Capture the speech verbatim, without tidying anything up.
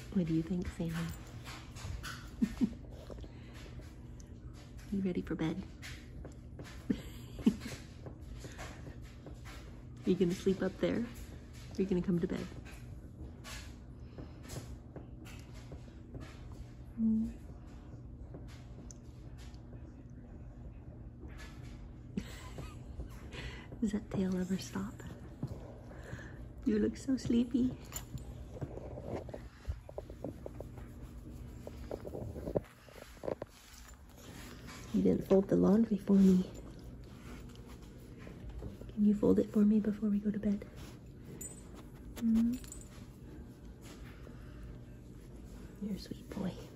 What do you think, Sammy? You ready for bed? Are you gonna sleep up there? Or are you gonna come to bed? Mm. Does that tail ever stop? You look so sleepy. You didn't fold the laundry for me. Can you fold it for me before we go to bed? Mm-hmm. You're a sweet boy.